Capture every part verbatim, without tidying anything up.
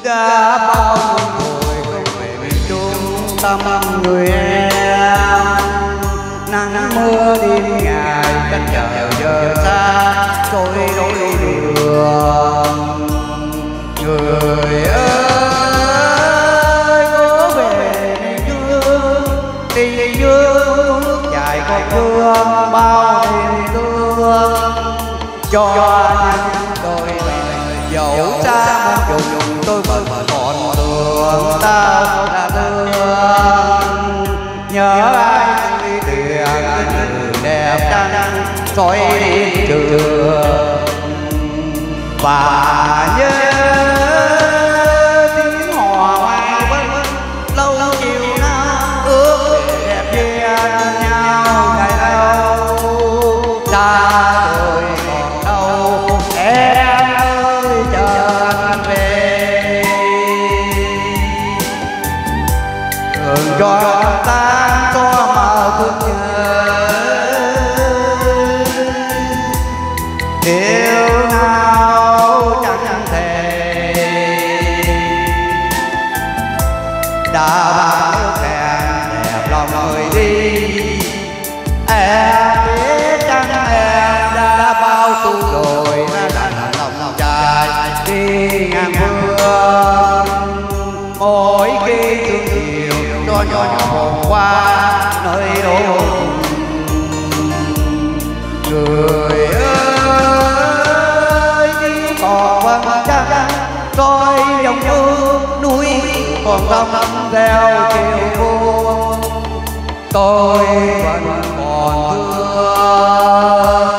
đã bao tuổi không về miền Trung tâm người em. Nắng mưa đêm ngày cách chờ giờ xa trôi đôi đường. Người ơi có về miền Trung tình dương nước chảy con thương bao niềm thương cho anh đôi lời dẫu xa muôn trùng tôi vẫn còn thương ta là thương nhớ anh đi tiền người đẹp trăng soi đi trường và nhớ tiếng hò mai vân lâu chiều nào ước đẹp duyên nhau ngày lâu xa rồi còn đâu em ơi chờ anh về đường cho ta cho mà thương nhớ yêu nào chẳng thể đã bao kèm đẹp lòng người đi. Em biết chăng em đã bao tu rồi đã đành lòng trai đi ngang phương mỗi khi thương chiều cho nhỏ hồn qua nơi đâu người ơi đi còn vân trăng coi dòng nước núi còn sông theo chiều buông tôi vẫn còn thương.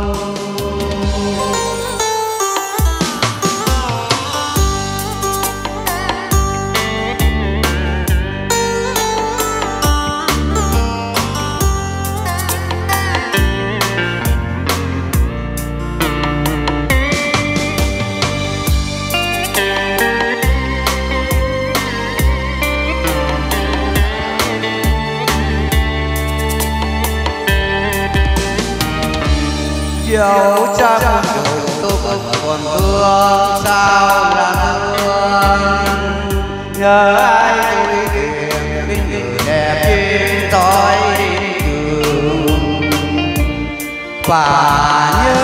Dẫu cha muôn trùng tôi vẫn còn thương sao là thương nhớ ai tôi tìm cái người đẹp duyên soi đường và nhớ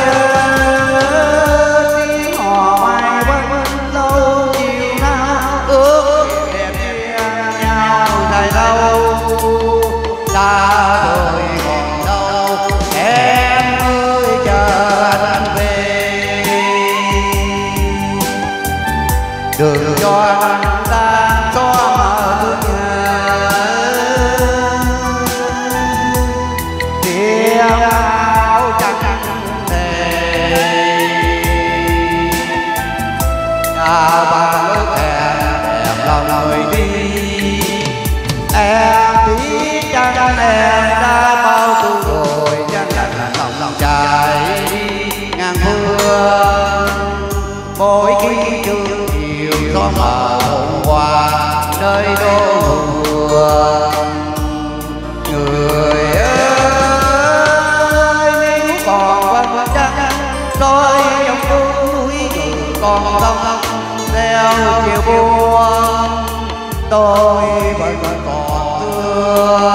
tiếng hò mai vân lâu chiều nào ước đẹp duyên nhau dài lâu ta rồi còn đâu em ơi chờ anh về đừng cho anh ta cho mà thương nhớ tiếng áo chẳng thể đã bao ước em đẹp lòng người đi. Em biết chăng em đã bao tu rồi chẳng đành lòng lòng trai ngang phương mỗi khi trưa chiều gió mờ hôm qua nơi đô mùa người ơi nếu còn vân trăng đôi dòng núi còn sông theo chiều buông tôi vẫn còn thương.